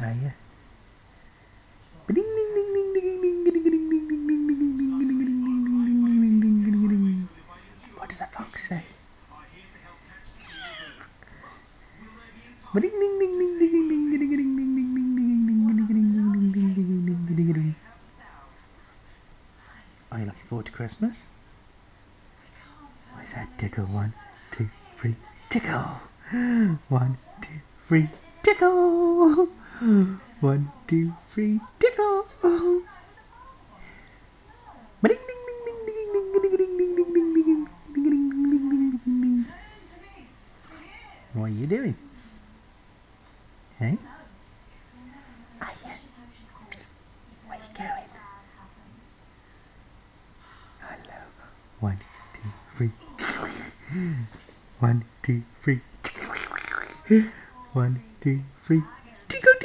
Are you? What does that fox say? Are you looking forward to Christmas? What is that? Tickle. 1, 2, 3. Tickle. 1, 2, 3. Tickle. 1, 2, 3. Tickle. What are you doing? Hey? Are you? Where are you going? Hello. 1, 2, 3. 1, 2, 3. 1, 2, 3. Tickle.